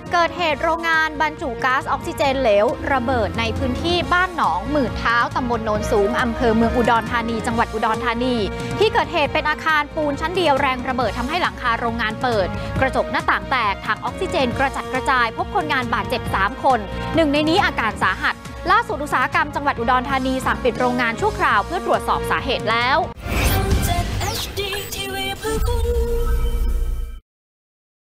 เกิดเหตุโรงงานบรรจุก๊าซออกซิเจนเหลวระเบิดในพื้นที่บ้านหนองหมื่นเท้าตำบลโนนสูงอำเภอเมืองอุดรธานีจังหวัดอุดรธานีที่เกิดเหตุเป็นอาคารปูนชั้นเดียวแรงระเบิดทำให้หลังคาโรงงานเปิดกระจกหน้าต่างแตกถังออกซิเจนกระจัดกระจายพบคนงานบาดเจ็บ3 คนหนึ่งในนี้อาการสาหัสล่าสุดอุตสาหกรรมจังหวัดอุดรธานีสั่งปิดโรงงานชั่วคราวเพื่อตรวจสอบสาเหตุแล้ว